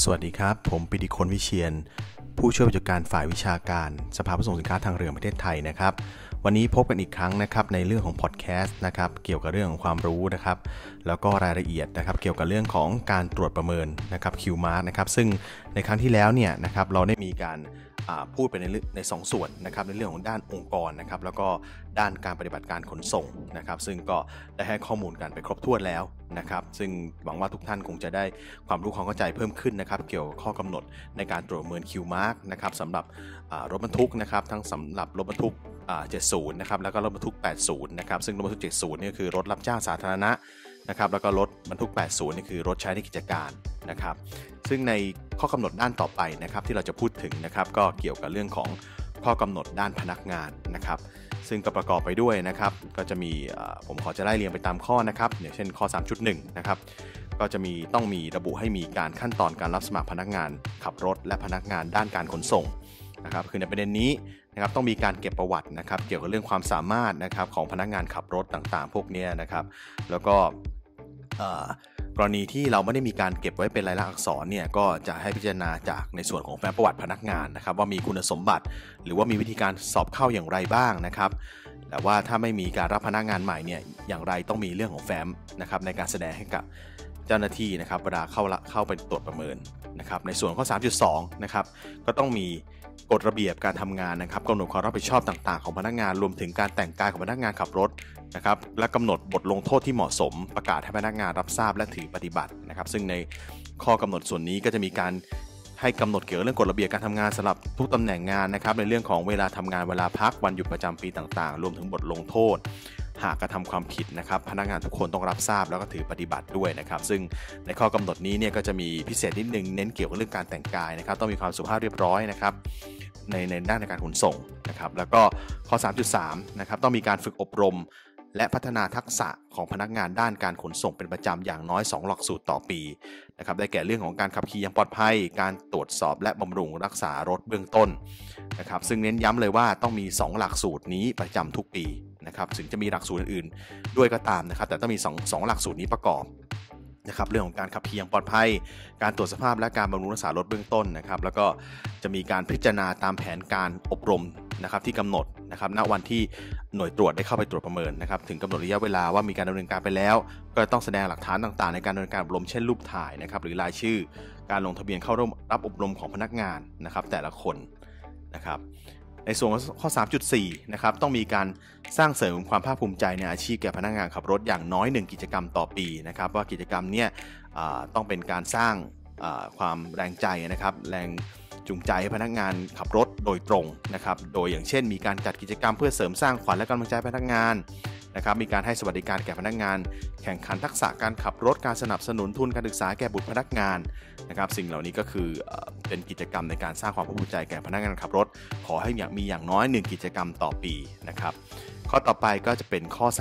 สวัสดีครับผมปิติคนวิเชียรผู้ช่วยผู้จัดการฝ่ายวิชาการสภาผู้ส่งสินค้าทางเรือประเทศไทยนะครับวันนี้พบกันอีกครั้งนะครับในเรื่องของพอดแคสต์นะครับเกี่ยวกับเรื่องของความรู้นะครับแล้วก็รายละเอียดนะครับเกี่ยวกับเรื่องของการตรวจประเมินนะครับ QMark นะครับซึ่งในครั้งที่แล้วเนี่ยนะครับเราได้มีการพูดไปใน2 ส่วนนะครับในเรื่องของด้านองค์กรนะครับแล้วก็ด้านการปฏิบัติการขนส่งนะครับซึ่งก็ได้ให้ข้อมูลกันไปครบถ้วนแล้วนะครับซึ่งหวังว่าทุกท่านคงจะได้ความรู้ความเข้าใจเพิ่มขึ้นนะครับเกี่ยวกับข้อกำหนดในการตรวจประเมิน QMark นะครับสำหรับรถบรรทุกนะครับทั้งสำหรับรถบรรทุก70นะครับแล้วก็รถบรรทุก80นะครับซึ่งรถบรรทุก70นี่คือรถรับจ้างสาธารณะนะครับแล้วก็รถบรรทุก80นี่คือรถใช้ในกิจการนะครับซึ่งในข้อกำหนดด้านต่อไปนะครับที่เราจะพูดถึงนะครับก็เกี่ยวกับเรื่องของข้อกำหนดด้านพนักงานนะครับซึ่งก็ประกอบไปด้วยนะครับก็จะมีผมขอจะไล่เรียงไปตามข้อนะครับอย่างเช่นข้อ 3.1 นะครับก็จะต้องมีระบุให้มีการขั้นตอนการรับสมัครพนักงานขับรถและพนักงานด้านการขนส่งนะครับคือในประเด็นนี้นะครับต้องมีการเก็บประวัตินะครับเกี่ยวกับเรื่องความสามารถนะครับของพนักงานขับรถต่างๆพวกนี้นะครับแล้วก็กรณีที่เราไม่ได้มีการเก็บไว้เป็นลายลักษณ์อักษรเนี่ยก็จะให้พิจารณาจากในส่วนของแฟ้มประวัติพนักงานนะครับว่ามีคุณสมบัติหรือว่ามีวิธีการสอบเข้าอย่างไรบ้างนะครับแต่ว่าถ้าไม่มีการรับพนักงานใหม่เนี่ยอย่างไรต้องมีเรื่องของแฟ้มนะครับในการแสดงให้กับเจ้าหน้าที่นะครับเวลาเข้าไปตรวจประเมินนะครับในส่วนข้อ 3.2 นะครับก็ต้องมีกฎระเบียบการทำงานนะครับกำหนดความรับผิดชอบต่างๆของพนักงานรวมถึงการแต่งกายของพนักงานขับรถนะครับและกำหนดบทลงโทษที่เหมาะสมประกาศให้พนักงานรับทราบและถือปฏิบัตินะครับซึ่งในข้อกำหนดส่วนนี้ก็จะมีการให้กำหนดเกี่ยวกับเรื่องกฎระเบียบการทำงานสำหรับทุกตำแหน่งงานนะครับในเรื่องของเวลาทำงานเวลาพักวันหยุดประจำปีต่างๆรวมถึงบทลงโทษหากกระทำความผิดนะครับพนักงานทุกคนต้องรับทราบแล้วก็ถือปฏิบัติด้วยนะครับซึ่งในข้อกำหนดนี้เนี่ยก็จะมีพิเศษนิดนึงเน้นเกี่ยวกับเรื่องการแต่งกายนะครับต้องมีความสุภาพเรียบร้อยนะครับในด้านในการขนส่งนะครับแล้วก็ข้อ 3.3 นะครับต้องมีการฝึกอบรมและพัฒนาทักษะของพนักงานด้านการขนส่งเป็นประจำอย่างน้อย2หลักสูตรต่อปีนะครับได้แก่เรื่องของการขับขี่อย่างปลอดภัยการตรวจสอบและบำรุงรักษารถเบื้องต้นนะครับซึ่งเน้นย้ำเลยว่าต้องมี2หลักสูตรนี้ประจำทุกปีนะครับถึงจะมีหลักสูตรอื่นๆด้วยก็ตามนะครับแต่ต้องมี2หลักสูตรนี้ประกอบนะครับเรื่องของการขับขี่อย่างปลอดภัยการตรวจสภาพและการบำรุงรักษารถเบื้องต้นนะครับแล้วก็จะมีการพิจารณาตามแผนการอบรมนะครับที่กำหนดนะครับณวันที่หน่วยตรวจได้เข้าไปตรวจประเมินนะครับถึงกำหนดระยะเวลาว่ามีการดำเนินการไปแล้วก็ต้องแสดงหลักฐานต่างๆในการดำเนินการอบรมเช่นรูปถ่ายนะครับหรือรายชื่อการลงทะเบียนเข้ารับอบรมของพนักงานนะครับแต่ละคนนะครับในส่วนข้อ 3.4 นะครับต้องมีการสร้างเสริมความภาคภูมิใจในอาชีพแก่พนักงานขับรถอย่างน้อย1กิจกรรมต่อปีนะครับว่ากิจกรรมเนี่ยต้องเป็นการสร้างความแรงใจนะครับแรงจูงใจให้พนักงานขับรถโดยตรงนะครับโดยอย่างเช่นมีการจัดกิจกรรมเพื่อเสริมสร้างขวัญและกำลังใจพนักงานนะครับมีการให้สวัสดิการแก่พนักงานแข่งขันทักษะการขับรถการสนับสนุนทุนการศึกษาแก่บุตรพนักงานนะครับสิ่งเหล่านี้ก็คือเป็นกิจกรรมในการสร้างความภาคภูมิใจแก่พนักงานขับรถขอให้มีอย่างน้อย1กิจกรรมต่อปีนะครับข้อต่อไปก็จะเป็นข้อ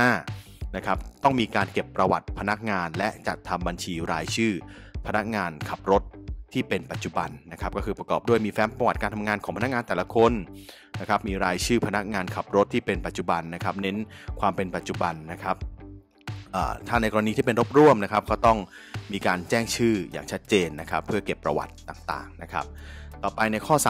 3.5 นะครับต้องมีการเก็บประวัติพนักงานและจัดทำบัญชีรายชื่อพนักงานขับรถที่เป็นปัจจุบันนะครับก็คือประกอบด้วยมีแฟ้มประวัติการทำงานของพนักงานแต่ละคนนะครับมีรายชื่อพนักงานขับรถที่เป็นปัจจุบันนะครับเน้นความเป็นปัจจุบันนะครับถ้าในกรณีที่เป็นรถร่วมนะครับก็ต้องมีการแจ้งชื่ออย่างชัดเจนนะครับเพื่อเก็บประวัติต่างๆนะครับต่อไปในข้อ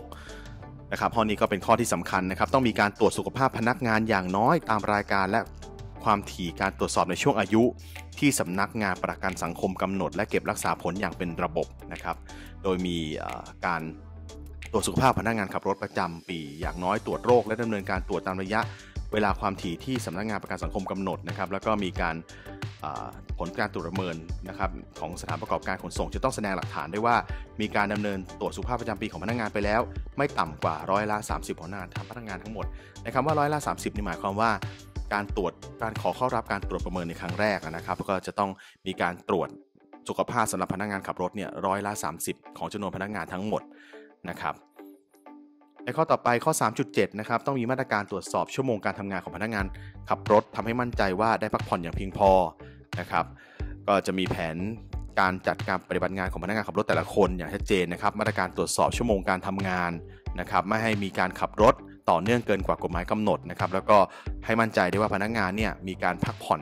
3.6 นะครับข้อนี้ก็เป็นข้อที่สำคัญนะครับต้องมีการตรวจสุขภาพพนักงานอย่างน้อยตามรายการและความถี่การตรวจสอบในช่วงอายุที่สำนักงานประกันสังคมกำหนดและเก็บรักษาผลอย่างเป็นระบบนะครับโดยมีการตรวจสุขภาพพนักงานขับรถประจำปีอย่างน้อยตรวจโรคและดำเนินการตรวจตามระยะเวลาความถี่ที่สำนักงานประกันสังคมกำหนดนะครับแล้วก็มีการผลการตรวจประเมินนะครับของสถานประกอบการขนส่งจะต้องแสดงหลักฐานได้ว่ามีการดำเนินตรวจสุขภาพประจำปีของพนักงานไปแล้วไม่ต่ำกว่า30%ของพนักงานทั้งหมดนะครับว่า30%นี่หมายความว่าการขอเข้ารับการตรวจประเมินในครั้งแรกนะครับก็จะต้องมีการตรวจสุขภาพสำหรับพนักงานขับรถเนี่ย30%ของจำนวนพนักงานทั้งหมดนะครับในข้อต่อไปข้อ 3.7 นะครับต้องมีมาตรการตรวจสอบชั่วโมงการทำงานของพนักงานขับรถทำให้มั่นใจว่าได้พักผ่อนอย่างเพียงพอนะครับก็จะมีแผนการจัดการปฏิบัติงานของพนักงานขับรถแต่ละคนอย่างชัดเจนนะครับมาตรการตรวจสอบชั่วโมงการทำงานนะครับไม่ให้มีการขับรถต่อเนื่องเกินกว่ากฎหมายกำหนดนะครับแล้วก็ให้มั่นใจได้ว่าพนักงานเนี่ยมีการพักผ่อน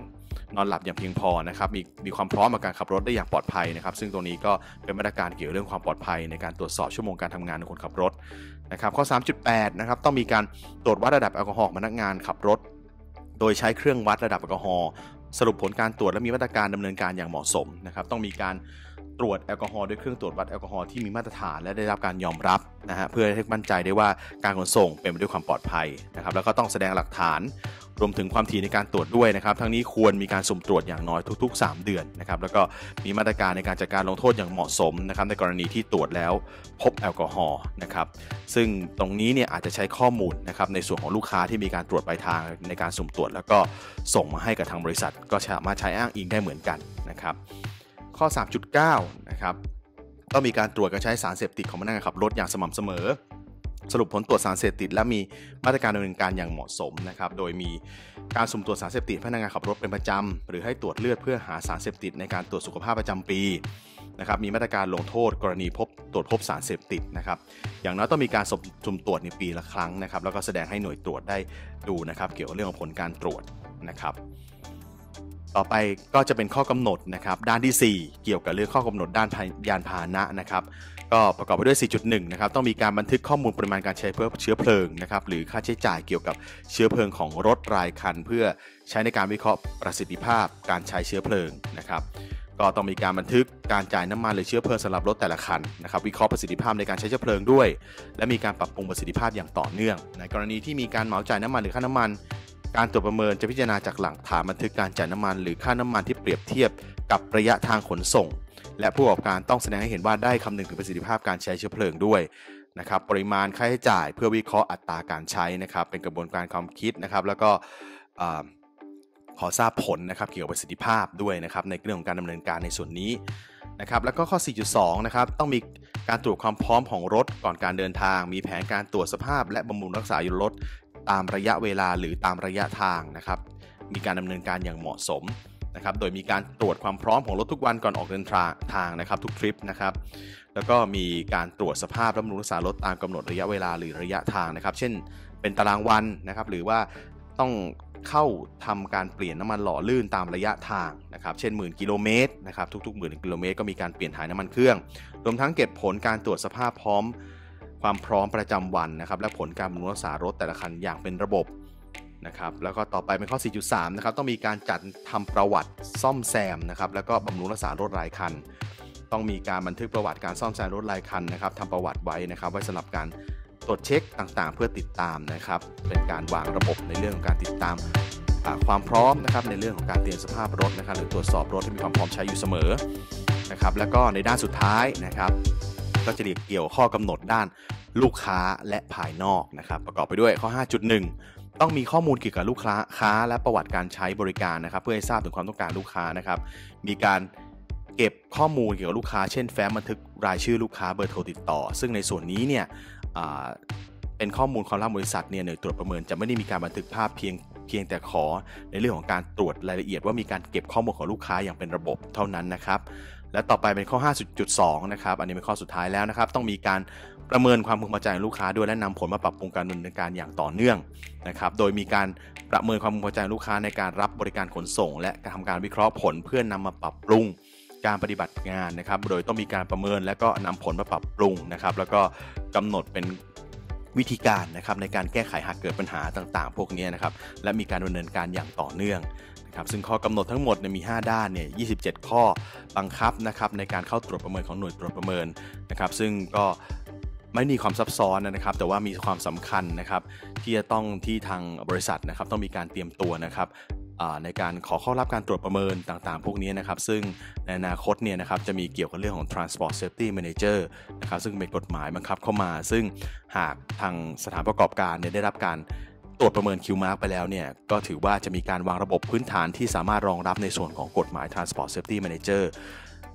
นอนหลับอย่างเพียงพอนะครับมีความพร้อมในการขับรถได้อย่างปลอดภัยนะครับซึ่งตรงนี้ก็เป็นมาตรการเกี่ยวกับเรื่องความปลอดภัยในการตรวจสอบชั่วโมงการทำงานของคนขับรถนะครับข้อ 3.8 นะครับต้องมีการตรวจวัดระดับแอลกอฮอล์ของพนักงานขับรถโดยใช้เครื่องวัดระดับแอลกอฮอล์สรุปผลการตรวจและมีมาตรการดำเนินการอย่างเหมาะสมนะครับต้องมีการตรวจแอลกอฮอล์ด้วยเครื่องตรวจวัดแอลกอฮอล์ที่มีมาตรฐานและได้รับการยอมรับนะฮะเพื่อให้มั่นใจได้ว่าการขนส่งเป็นไปด้วยความปลอดภัยนะครับแล้วก็ต้องแสดงหลักฐานรวมถึงความถี่ในการตรวจด้วยนะครับทั้งนี้ควรมีการสุ่มตรวจอย่างน้อยทุกๆ3 เดือนนะครับแล้วก็มีมาตรการในการจัดการลงโทษอย่างเหมาะสมนะครับในกรณีที่ตรวจแล้วพบแอลกอฮอล์นะครับซึ่งตรงนี้เนี่ยอาจจะใช้ข้อมูลนะครับในส่วนของลูกค้าที่มีการตรวจปลายทางในการสุ่มตรวจแล้วก็ส่งมาให้กับทางบริษัทก็สามารถใช้อ้างอิงได้เหมือนกันนะครับข้อ 3.9 นะครับต้องมีการตรวจการใช้สารเสพติดของพนักงานขับรถอย่างสม่ำเสมอสรุปผลตรวจสารเสพติดและมีมาตรการดำเนินการอย่างเหมาะสมนะครับโดยมีการสุ่มตรวจสารเสพติดพนักงานขับรถเป็นประจำหรือให้ตรวจเลือดเพื่อหาสารเสพติดในการตรวจสุขภาพประจำปีนะครับมีมาตรการลงโทษกรณีตรวจพบสารเสพติดนะครับอย่างน้อยต้องมีการสุ่มตรวจในปีละครั้งนะครับแล้วก็แสดงให้หน่วยตรวจได้ดูนะครับเกี่ยวกับเรื่องของผลการตรวจนะครับต่อไปก็จะเป็นข้อกำหนดนะครับด้านที่4เกี่ยวกับเรื่องข้อกำหนดด้านยานพาหนะนะครับก็ประกอบไปด้วย 4.1 นะครับต้องมีการบันทึกข้อมูลปริมาณการใช้เชื้อเพลิงนะครับหรือค่าใช้จ่ายเกี่ยวกับเชื้อเพลิงของรถรายคันเพื่อใช้ในการวิเคราะห์ประสิทธิภาพการใช้เชื้อเพลิงนะครับก็ต้องมีการบันทึกการจ่ายน้ำมันหรือเชื้อเพลิงสำหรับรถแต่ละคันนะครับวิเคราะห์ประสิทธิภาพในการใช้เชื้อเพลิงด้วยและมีการปรับปรุงประสิทธิภาพอย่างต่อเนื่องในกรณีที่มีการเหมาจ่ายน้ำมันหรือค่าน้ำมันการตรวจประเมินจะพิจารณาจากหลักฐานบันทึกการจ่ายน้ำมันหรือค่าน้ำมันที่เปรียบเทียบกับระยะทางขนส่งและผู้ประกอบการต้องแสดงให้เห็นว่าได้คำนึงถึงประสิทธิภาพการใช้เชื้อเพลิงด้วยนะครับปริมาณค่าใช้จ่ายเพื่อวิเคราะห์อัตราการใช้นะครับเป็นกระบวนการความคิดนะครับแล้วก็ขอทราบผลนะครับเกี่ยวกับประสิทธิภาพด้วยนะครับในเรื่องของการดำเนินการในส่วนนี้นะครับแล้วก็ข้อ 4.2 นะครับต้องมีการตรวจความพร้อมของรถก่อนการเดินทางมีแผนการตรวจสภาพและบำรุงรักษาอยู่รถตามระยะเวลาหรือตามระยะทางนะครับมีการดำเนินการอย่างเหมาะสมนะครับโดยมีการตรวจความพร้อมของรถทุกวันก่อนออกเดินทางนะครับทุกทริปนะครับแล้วก็มีการตรวจสภาพและบำรุงรักษารถตามกำหนดระยะเวลาหรือระยะทางนะครับเช่นเป็นตารางวันนะครับหรือว่าต้องเข้าทำการเปลี่ยนน้ำมันหล่อลื่นตามระยะทางนะครับเช่น10,000 กิโลเมตรนะครับทุกๆ10,000 กิโลเมตรก็มีการเปลี่ยนถ่ายน้ำมันเครื่องรวมทั้งเก็บผลการตรวจสภาพความพร้อมประจำวันนะครับและผลการบำรุงรักษารถแต่ละคันอย่างเป็นระบบนะครับแล้วก็ต่อไปเป็นข้อ 4.3 นะครับต้องมีการจัดทำประวัติซ่อมแซมนะครับแล้วก็บำรุงรักษารถรายคันต้องมีการบันทึกประวัติการซ่อมแซมรถรายคันนะครับทำประวัติไว้นะครับไว้สำหรับการตรวจเช็คต่างๆเพื่อติดตามนะครับเป็นการวางระบบในเรื่องของการติดตามความพร้อมนะครับในเรื่องของการเตรียมสภาพรถนะครับหรือตรวจสอบรถให้มีความพร้อมใช้อยู่เสมอนะครับแล้วก็ในด้านสุดท้ายนะครับก็จะเกี่ยวข้อกำหนดด้านลูกค้าและภายนอกนะครับประกอบไปด้วยข้อ 5.1 ต้องมีข้อมูลเกี่ยวกับลูกค้าและประวัติการใช้บริการนะครับเพื่อให้ทราบถึงความต้องการลูกค้านะครับมีการเก็บข้อมูลเกี่ยวกับลูกค้าเช่นแฟ้มบันทึกรายชื่อลูกค้าเบอร์โทรติดต่อซึ่งในส่วนนี้เนี่ยเป็นข้อมูลคอลัมน์บริษัทเนี่ยหน่วยตรวจประเมินจะไม่ได้มีการบันทึกภาพเพียงแต่ขอในเรื่องของการตรวจรายละเอียดว่ามีการเก็บข้อมูลของลูกค้าอย่างเป็นระบบเท่านั้นนะครับและต่อไปเป็นข้อ 5.2 นะครับอันนี้เป็นข้อสุดท้ายแล้วนะครับต้องมีการประเมินความพึงพอใจของลูกค้าด้วยและนำผลมาปรับปรุงการดำเนินการอย่างต่อเนื่องนะครับโดยมีการประเมินความพึงพอใจของลูกค้าในการรับบริการขนส่งและการทำการวิเคราะห์ผลเพื่อนำมาปรับปรุงการปฏิบัติงานนะครับโดยต้องมีการประเมินและก็นำผลมาปรับปรุงนะครับแล้วก็กำหนดเป็นวิธีการนะครับในการแก้ไขหากเกิดปัญหาต่างๆพวกนี้นะครับและมีการดำเนินการอย่างต่อเนื่องนะครับซึ่งข้อกำหนดทั้งหมดมี5ด้านเนี่ย27ข้อบังคับนะครับในการเข้าตรวจประเมินของหน่วยตรวจประเมินนะครับซึ่งก็ไม่มีความซับซ้อนนะครับแต่ว่ามีความสำคัญนะครับที่ทางบริษัทนะครับต้องมีการเตรียมตัวนะครับในการขอเข้ารับการตรวจประเมินต่างๆพวกนี้นะครับซึ่งในอนาคตเนี่ยนะครับจะมีเกี่ยวกับเรื่องของ Transport Safety Manager นะครับซึ่งเป็นกฎหมายบังคับเข้ามาซึ่งหากทางสถานประกอบการเนี่ยได้รับการตรวจประเมิน QMark ไปแล้วเนี่ยก็ถือว่าจะมีการวางระบบพื้นฐานที่สามารถรองรับในส่วนของกฎหมาย Transport Safety Manager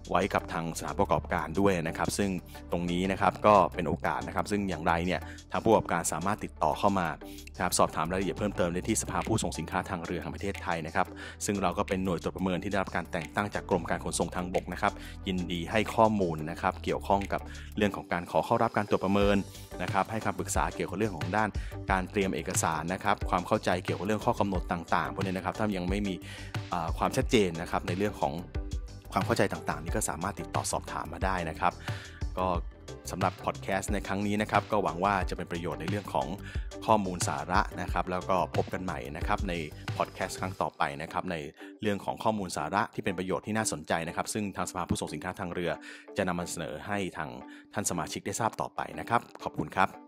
ไว้กับทางสถานประกอบการด้วยนะครับซึ่งตรงนี้นะครับก็เป็นโอกาสนะครับซึ่งอย่างไรเนี่ยทางผู้ประกอบการสามารถติดต่อเข้ามานะครับสอบถามรายละเอียดเพิ่มเติมได้ที่สภาผู้ส่งสินค้าทางเรือแห่งประเทศไทยนะครับซึ่งเราก็เป็นหน่วยตรวจประเมินที่ได้รับการแต่งตั้งจากกรมการขนส่งทางบกนะครับยินดีให้ข้อมูลนะครับเกี่ยวข้องกับเรื่องของการขอเข้ารับการตรวจประเมินนะครับให้คำปรึกษาเกี่ยวกับเรื่องของด้านการเตรียมเอกสารนะครับความเข้าใจเกี่ยวกับเรื่องข้อกำหนดต่างๆพวกนี้นะครับถ้ายังไม่มีความชัดเจนนะครับในเรื่องของความเข้าใจต่างๆนี่ก็สามารถติดต่อสอบถามมาได้นะครับก็สำหรับพอดแคสต์ในครั้งนี้นะครับก็หวังว่าจะเป็นประโยชน์ในเรื่องของข้อมูลสาระนะครับแล้วก็พบกันใหม่นะครับในพอดแคสต์ครั้งต่อไปนะครับในเรื่องของข้อมูลสาระที่เป็นประโยชน์ที่น่าสนใจนะครับซึ่งทางสภาผู้ส่งสินค้าทางเรือจะนำมาเสนอให้ทางท่านสมาชิกได้ทราบต่อไปนะครับขอบคุณครับ